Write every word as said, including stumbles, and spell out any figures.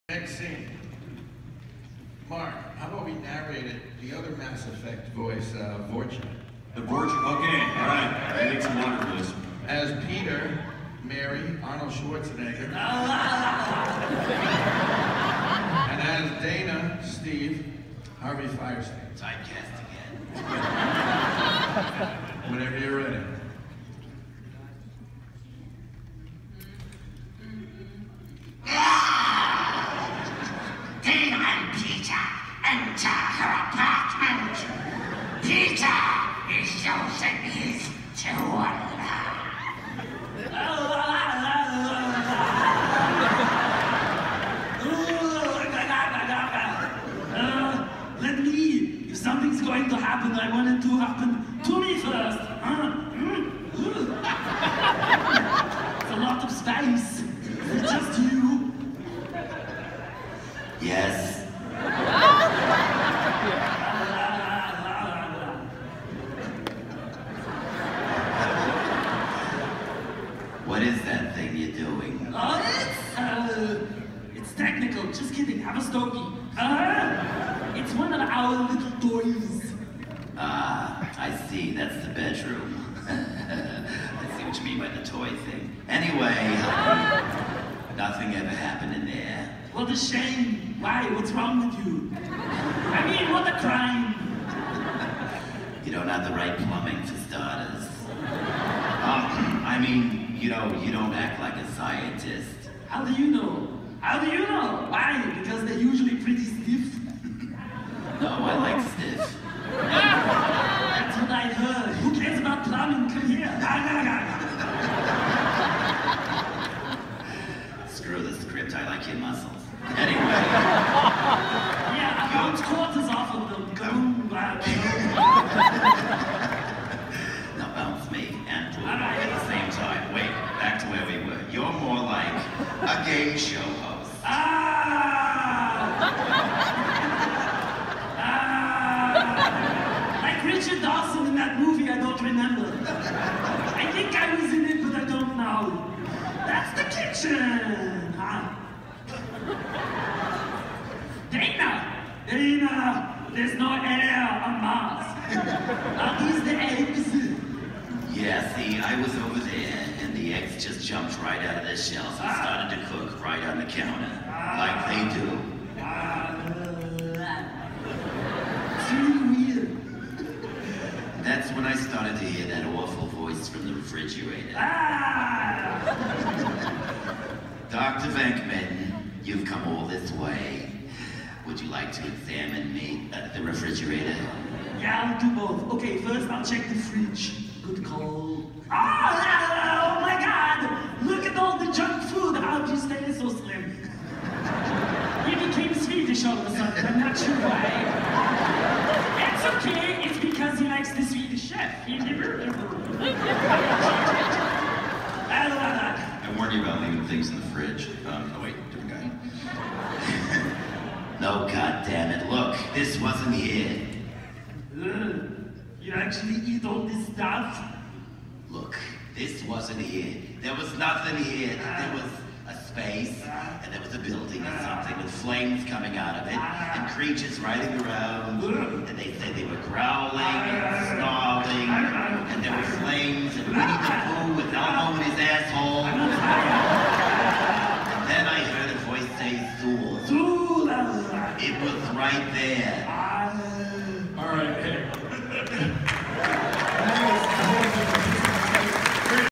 Next scene. Mark, how about we narrate it, the other Mass Effect voice, uh, Vorcha. The Vorcha, okay, all right. I need some water, please. As Peter, Mary, Arnold Schwarzenegger. And as Dana, Steve, Harvey Firestein. Typecast again. Whenever you're ready. Dana and Peter enter her apartment. Peter is using his tool. Uh, let me. If something's going to happen, I want it to happen to me first. Huh? It's a lot of space. Is it just you? Yes. What is that thing you're doing? Oh, it's, uh, it's technical. Just kidding. Have a stogie. Uh, it's one of our little toys. Ah, I see. That's the bedroom. I see what you mean by the toy thing. Anyway, um, nothing ever happened in there. What a shame. Why? What's wrong with you? I mean, what a crime. You don't have the right plumbing for starters. Um, I mean, you know, you don't act like a scientist. How do you know? How do you know? Why? Because they're usually pretty stiff. No, I like stiff. That's what I heard. Who cares about plumbing? Come here. Screw the script, I like your muscles. Anyway. Yeah, I bounce quarters off of them. Go. Now bounce me and Blue All right. at the same time. Wait, back to where we were. You're more like a game show host. Ah! ah! Like Richard Dawson in that movie I don't remember. I think I was in it, but I don't know. That's the kitchen! Huh? Dana! Dana! There's no air on Mars. Are these the eggs? Yeah, see, I was over there, and the eggs just jumped right out of their shells and started to cook right on the counter. Like they do. It's really weird. That's when I started to hear that awful voice from the refrigerator. Ah! Doctor Venkman, you've come all this way. Would you like to examine me at the refrigerator? Yeah, I'll do both. Okay, first I'll check the fridge. Good call. Oh, oh my God! Look at all the junk food. How do you stay so slim? He became Swedish all of a sudden. I'm not sure why. It's okay. It's because he likes the Swedish chef. He never. I warned you about leaving things in the fridge. Um, oh wait, different guy. No, goddammit. Look, this wasn't here. Uh, you actually eat all this stuff? Look, this wasn't here. There was nothing here. There was a space, and there was a building or something with flames coming out of it, and creatures riding around, and they said they were growling and snarling, and there were flames, and Winnie the Pooh with Elmo in his asshole. And then I heard a voice say, Zool. Zool! It was right there. Uh,